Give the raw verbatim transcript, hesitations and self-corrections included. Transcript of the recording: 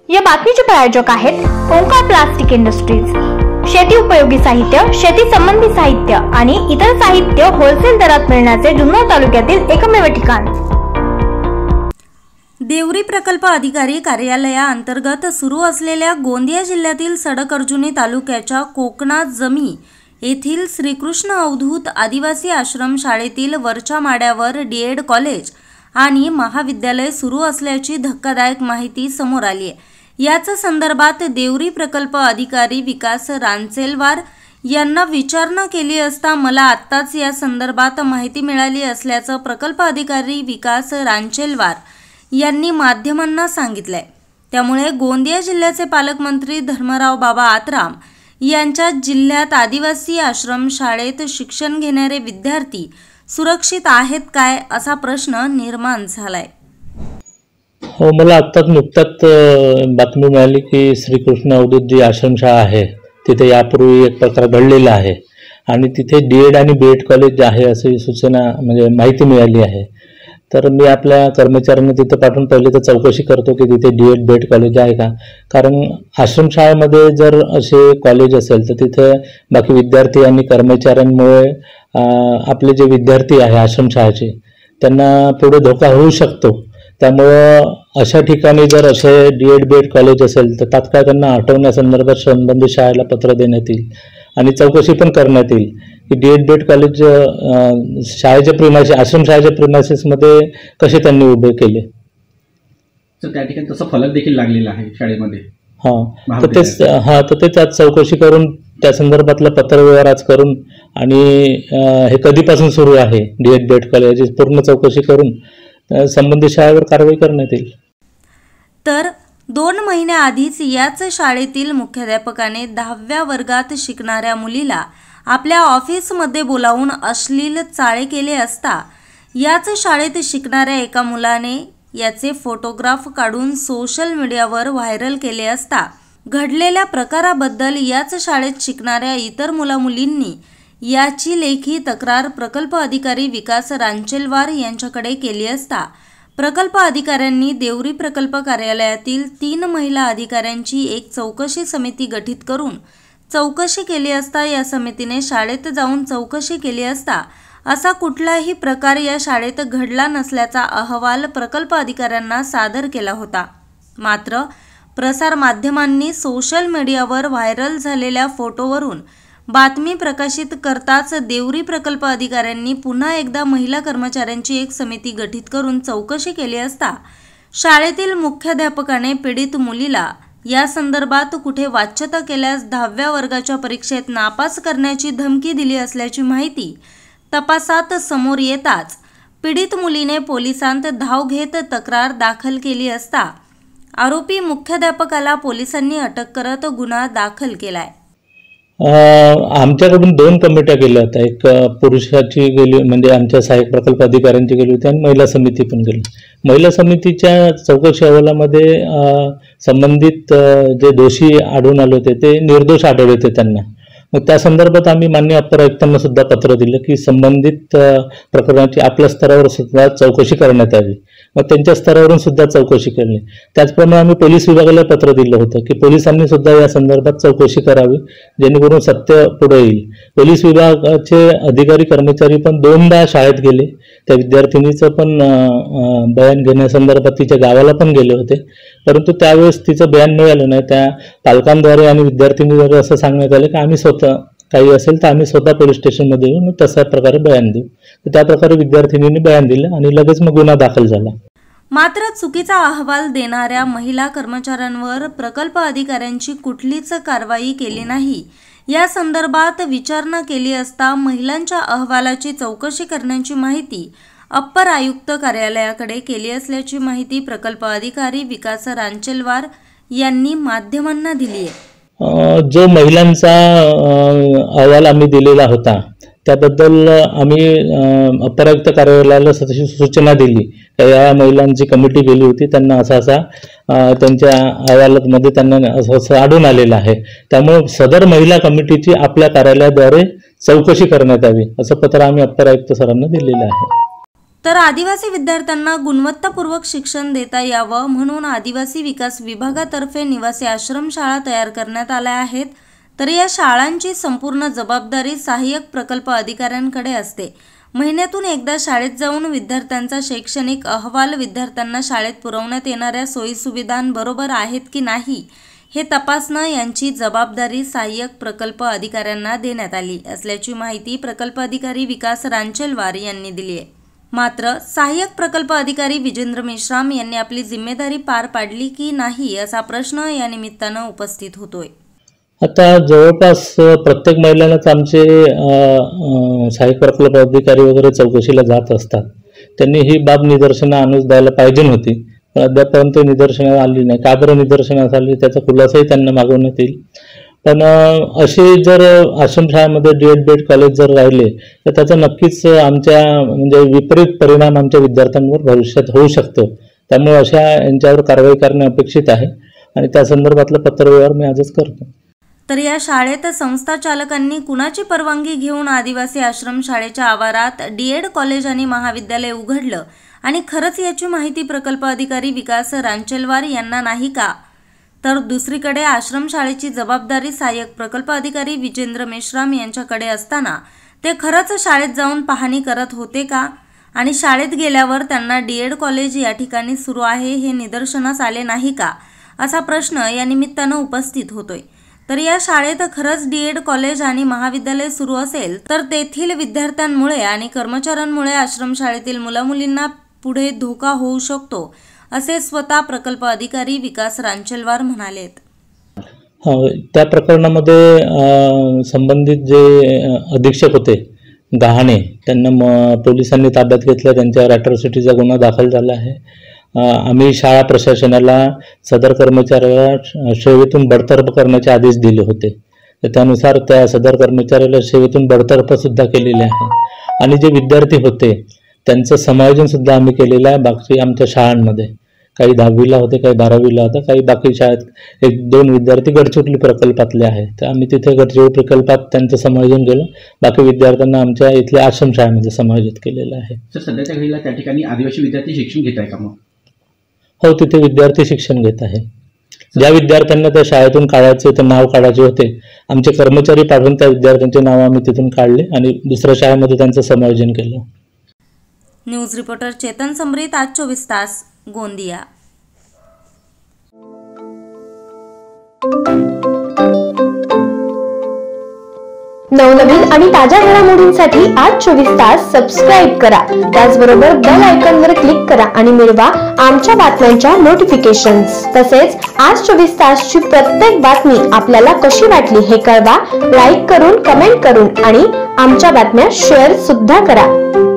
या बातमीचे प्रायोजक आहेत ओंकार प्लास्टिक इंडस्ट्रीज। शेती उपयोगी साहित्य, शेती संबंधी साहित्य आणि इतर साहित्य होलसेल दरात मिळण्याचे जुन्नर तालुक्यातील एकमेव ठिकाण। देवरी प्रकल्प अधिकारी कार्यालयाअंतर्गत सुरू असलेल्या गोंदिया जिल्ह्यातील सडक-अर्जुनी तालुक्याच्या कोकणात जमी येथील श्रीकृष्ण अवधूत आदिवासी आश्रम शाळेतील वरच्या माड्यावर डीएड कॉलेज आणि महाविद्यालय सुरू असल्याची धक्कादायक माहिती समोर आली आहे। याच संदर्भात देवरी प्रकल्प अधिकारी विकास रांचेलवार यांना विचारणा केली असता मला आत्ताच या संदर्भात माहिती मिळाली असल्याचं प्रकल्प अधिकारी विकास रांचेलवार यांनी माध्यमांना सांगितलंय। त्यामुळे गोंदिया जिल्ह्याचे पालकमंत्री धर्मराव बाबा आत्राम यांच्या जिल्ह्यात आदिवासी आश्रम शाळेत शिक्षण घेणारे विद्यार्थी सुरक्षित आहेत काय असा प्रश्न निर्माण झालाय। हो, मला आत्ताच नुकताच बातमी मिळाली की श्रीकृष्ण अवधूत जी आश्रमशाळा आहे तिथे यापूर्वी एक प्रकार घडलेला आहे आणि तिथे डीएड आणि बीएड कॉलेज आहे अशी सूचना म्हणजे माहिती मिळाली आहे। तर मी आपल्या कर्मचाऱ्यांना तिथे पाठवून पहिले तर चौकशी करतो की तिथे डीएड बीएड कॉलेज आहे का, कारण आश्रमशाळेमध्ये जर असे कॉलेज असेल तर तिथे बाकी विद्यार्थी आणि कर्मचाऱ्यांमुळे आपले जे विद्यार्थी आहे आश्रमशाळेचे त्यांना पुढे धोका होऊ शकतो। त्यामुळं अशा ठिकाणी जर असे डीएड बीएड कॉलेज असेल तर तात्काळ त्यांना हटवण्यासंदर्भात संबंधित शाळेला पत्र देण्यात येईल आणि चौकशी पण करण्यात येईल की डीएड बीएड कॉलेज शाळेच्या प्रिमायसिस आश्रमशाळेच्या प्रिमायसिसमध्ये कसे त्यांनी उभे केले। तर त्या ठिकाणी तसं फलक देखील लागलेला आहे शाळेमध्ये। हां, तर तेच हां तर तेच आज चौकशी करून त्या संदर्भातलं पत्रव्यवहार आज करून आणि हे कधीपासून सुरू आहे डीएड बीएड कॉलेज याची पूर्ण चौकशी करून संबंधित शाळेवर कारवाई करण्यात येईल। तर दोन महिन्याआधीच याच शाळेतील मुख्याध्यापकाने दहाव्या वर्गात शिकणाऱ्या मुलीला आपल्या ऑफिसमध्ये बोलावून अश्लील चाळे केले असता याच शाळेत शिकणाऱ्या एका मुलाने याचे फोटोग्राफ काढून सोशल मीडियावर व्हायरल केले असता घडलेल्या प्रकाराबद्दल याच शाळेत शिकणाऱ्या इतर मुलामुलींनी याची लेखी तक्रार प्रकल्प अधिकारी विकास रांचेलवार यांच्याकडे केली असता प्रकल्प अधिकाऱ्यांनी देवरी प्रकल्प कार्यालयातील तीन महिला अधिकाऱ्यांची एक चौकशी समिती गठीत करून चौकशी केली असता या समितीने शाळेत जाऊन चौकशी केली असता असा कुठलाही प्रकार या शाळेत घडला नसल्याचा अहवाल प्रकल्प अधिकाऱ्यांना सादर केला होता। मात्र प्रसार माध्यमांनी सोशल मीडियावर व्हायरल झालेल्या फोटोवरून बातमी प्रकाशित करताच देवरी प्रकल्प अधिकाऱ्यांनी पुन्हा एकदा महिला कर्मचाऱ्यांची एक समिती गठीत करून चौकशी केली असता शाळेतील मुख्याध्यापकाने पीडित मुलीला या संदर्भात कुठे वाच्यता केल्यास दहाव्या वर्गाच्या परीक्षेत नापास करण्याची धमकी दिली असल्याची माहिती तपासात समोर येताच पीडित मुलीने पोलिसांत धाव घेत तक्रार दाखल केली असता आरोपी मुख्याध्यापकाला पोलिसांनी अटक करत गुन्हा दाखल केलाय। आमच्याकडून दोन कमिट्या गेल्या होत्या, एक पुरुषाची गेली म्हणजे आमच्या सहाय्यक प्रकल्प अधिकाऱ्यांची गेली होती आणि महिला समिती पण गेली। महिला समितीच्या चौकशी अहवालामध्ये संबंधित जे दोषी आढळून आले होते ते निर्दोष आढळले होते त्यांना। मग त्या संदर्भात आम्ही माननीय अप्पर आयुक्तांना सुद्धा पत्र दिलं की संबंधित प्रकरणाची आपल्या स्तरावर सुद्धा चौकशी करण्यात यावी। मग त्यांच्या स्तरावरून सुद्धा चौकशी केली। त्याचप्रमाणे आम्ही पोलीस विभागाला पत्र दिलं होतं की पोलिसांनी सुद्धा या संदर्भात चौकशी करावी जेणेकरून सत्य पुढे येईल। पोलीस विभागाचे अधिकारी कर्मचारी पण दोनदा शाळेत गेले, त्या विद्यार्थिनीचं पण बयान घेण्यासंदर्भात तिच्या गावाला पण गेले होते, परंतु त्यावेळेस तिचं बयान मिळालं नाही। त्या पालकांद्वारे आणि विद्यार्थिनीद्वारे असं सांगण्यात आलं की आम्ही स्वतः काही असेल तर आम्ही स्वतः पोलीस स्टेशनमध्ये येऊन तशा प्रकारे बयान देऊ। तर त्या प्रकारे विद्यार्थिनींनी बयान दिलं आणि लगेच मग गुन्हा दाखल झाला। मात्र चुकीचा अहवाल देणाऱ्या महिला कर्मचाऱ्यांवर प्रकल्प अधिकाऱ्यांची कुठलीच कारवाई केली नाही। या संदर्भात विचारणा केली असता महिलांच्या अहवालाची चौकशी करण्याची माहिती अप्पर आयुक्त कार्यालयाकडे केली असल्याची माहिती प्रकल्प अधिकारी विकास रांचेलवार यांनी माध्यमांना दिली आहे। जो महिलांचा अहवाल आम्ही दिलेला होता त्याबद्दल आम्ही अप्पर आयुक्त कार्यालयाला सूचना दिली। या महिलांची कमिटी गेली होती, त्यांना असा असा त्यांच्या अहवालामध्ये त्यांना असं असं आढळून आलेलं आहे, त्यामुळे सदर महिला कमिटीची आपल्या कार्यालयाद्वारे चौकशी करण्यात यावी असं पत्र आम्ही अप्पर आयुक्त सरांना दिलेलं आहे। तर आदिवासी विद्यार्थ्यांना गुणवत्तापूर्वक शिक्षण देता यावं म्हणून आदिवासी विकास विभागातर्फे निवासी आश्रमशाळा तयार करण्यात आल्या आहेत. तर या शाळांची संपूर्ण जबाबदारी सहाय्यक प्रकल्प अधिकाऱ्यांकडे असते. महिन्यातून एकदा शाळेत जाऊन विद्यार्थ्यांचा शैक्षणिक अहवाल, विद्यार्थ्यांना शाळेत पुरवण्यात येणाऱ्या सोयीसुविधांबरोबर आहेत की नाही हे तपासणं यांची जबाबदारी सहाय्यक प्रकल्प अधिकाऱ्यांना देण्यात आली असल्याची माहिती प्रकल्प अधिकारी विकास रांचलवार यांनी दिली आहे. मात्र सहाय्यक प्रकल्प अधिकारी विजेंद्र मेश्राम यांनी आपली जिम्मेदारी पार पाडली की नाही असा प्रश्न या निमित्तानं उपस्थित होतोय. आता जवळपास प्रत्येक महिन्यालाच आमचे सहाय्यक प्रकल्प अधिकारी वगैरे चौकशीला जात असतात. त्यांनी ही बाब निदर्शनास आणून द्यायला पाहिजे होती, पण अद्यापर्यंत निदर्शनास आली नाही. का बरं निदर्शनास आली त्याचा खुलासाही त्यांना मागवण्यात येईल. पण असे जर आश्रमशाळेमध्ये डी एड बेड कॉलेज जर राहिले तर त्याचा नक्कीच आमच्या म्हणजे विपरीत परिणाम आमच्या विद्यार्थ्यांवर भविष्यात होऊ शकतो. त्यामुळे अशा यांच्यावर कारवाई करणे अपेक्षित आहे आणि त्या संदर्भातलं पत्रव्यवहार मी आजच करतो. तर या शाळेत संस्था चालकांनी कुणाची परवानगी घेऊन आदिवासी आश्रमशाळेच्या आवारात डी एड कॉलेज आणि महाविद्यालय उघडलं आणि खरंच याची माहिती प्रकल्प अधिकारी विकास रांचलवार यांना नाही का? तर दुसरीकडे आश्रमशाळेची जबाबदारी सहाय्यक प्रकल्प अधिकारी विजेंद्र मेश्राम यांच्याकडे असताना ते खरंच शाळेत जाऊन पाहणी करत होते का? आणि शाळेत गेल्यावर त्यांना डी एड कॉलेज या ठिकाणी सुरू आहे हे निदर्शनास आले नाही का असा प्रश्न या निमित्तानं उपस्थित होतोय. तर या शाळेत खरंच डी एड कॉलेज आणि महाविद्यालय सुरू असेल तर तेथील विद्यार्थ्यांमुळे आणि कर्मचाऱ्यांमुळे आश्रमशाळेतील मुलामुलींना पुढे धोका होऊ शकतो असे स्वतः प्रकल्प अधिकारी विकास रांचलवार म्हणालेत. त्या प्रकरणामध्ये संबंधित जे अधीक्षक होते गहाणे त्यांना पोलिसांनी ताब्यात घेतलं. त्यांच्यावर अॅट्रॉसिटीचा गुन्हा दाखल झाला आहे. आम्ही शाळा प्रशासनाला सदर कर्मचाऱ्याला सेवेतून बडतर्फ करण्याचे आदेश दिले होते. तर त्यानुसार त्या सदर कर्मचाऱ्याला सेवेतून बडतर्फ सुद्धा केलेले आहे आणि जे विद्यार्थी होते त्यांचं समायोजन सुद्धा आम्ही केलेलं आहे. बाकी आमच्या शाळांमध्ये काही दहावीला होते, काही बारावीला होते, काही बाकी शाळेत एक दोन विद्यार्थी गडचिरोली प्रकल्पातले आहेत. तर आम्ही तिथे गडचिरोली प्रकल्पात त्यांचं समायोजन केलं. बाकी विद्यार्थ्यांना आमच्या इथल्या आश्रमशाळेमध्ये समायोजित केलेलं आहे. सर, सध्याच्या घडीला त्या ठिकाणी आदिवासी विद्यार्थी शिक्षण घेत आहे का? मग हो, तिथे विद्यार्थी शिक्षण घेत आहे. ज्या विद्यार्थ्यांना त्या शाळेतून काढायचे ते नाव काढायचे होते, आमचे कर्मचारी पाठवून त्या विद्यार्थ्यांचे नाव आम्ही तिथून काढले आणि दुसऱ्या शाळेमध्ये त्यांचं समायोजन केलं. न्यूज रिपोर्टर चेतन समरीत, आज चोवीस तास, गोंदिया. नवनवीन आणि ताज्या घडामोडींसाठी आज चोवीस तास सबस्क्राईब करा. त्याचबरोबर बेल आयकॉनवर क्लिक करा आणि मिळवा आमच्या बातम्यांच्या नोटिफिकेशन्स. तसेच आज चोवीस तासची प्रत्येक बातमी आपल्याला कशी वाटली हे कळवा. लाईक करून, कमेंट करून आणि आमच्या बातम्या शेअर सुद्धा करा.